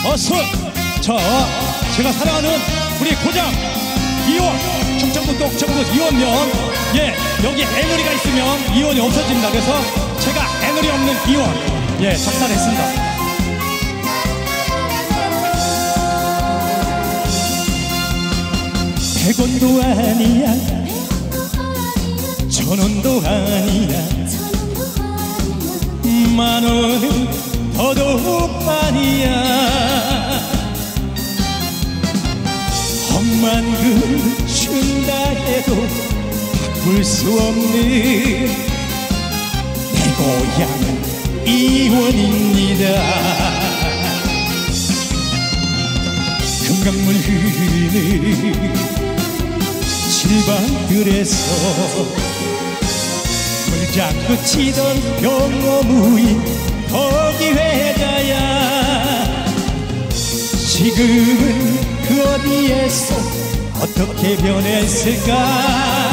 어서 제가 사랑하는 우리 고장 이원, 충청북도 옥천군 이원면, 예, 여기 애누리가 있으면 이원이 없어집니다. 그래서 제가 애누리 없는 이원, 예, 작사를 했습니다. 백원도 아니야, 천원도 아니야, 만원은 더더욱 아니야. 억만금 준다 해도 바꿀 수 없는 내 고향은 이원입니다. 금강물 흐르는 칠방들에서 물장구 치던 병어무인 거기회자야. 지금은 그 어디에서 어떻게 변했을까.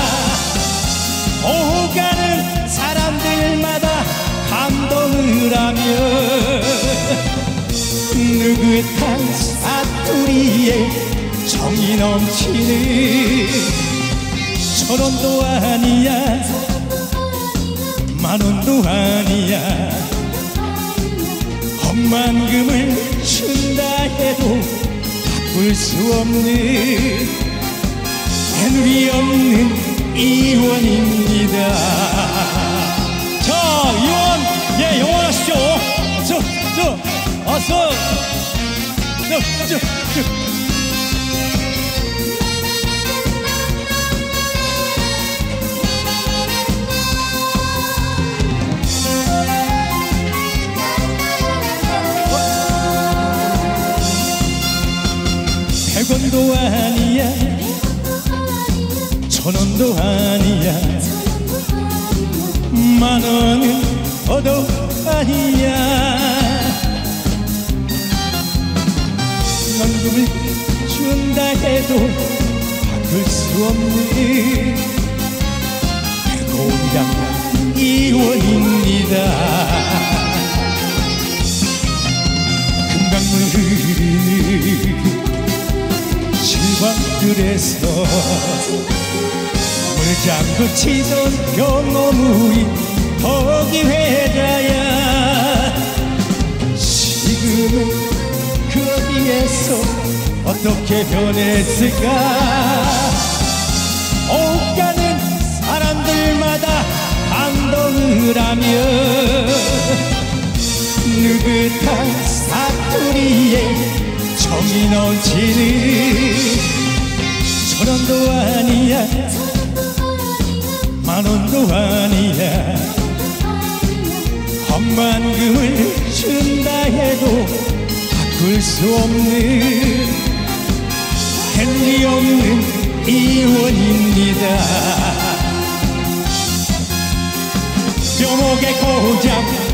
오가는 사람들마다 감동을 하며 느긋한 사투리에 정이 넘치는 천원도 아니야, 만원도 아니야, 억만금을 준다 해도 바꿀 수 없는 애누리 없는 이원입니다. 자, 이원, 예, 영원하시죠. 어서 백원도 아니야, 천원도 아니야, 만원은 더더욱 아니야. 만금을 준다 해도 바꿀 수 없는 내 고향 이원입니다. 금강물 흐르는 칠방들에서 물장구 치던 병어무인 거기회자야. 지금은 그 어디에서 어떻게 변했을까. 오가는 사람들마다 감동을 하며 느긋한 사투리에 정이 넘치는 천원도 아니야, 만원도 아니야, 억만금을 준다 해도 바꿀 수 없는 애누리 없는 이원입니다. 뼈목의 고장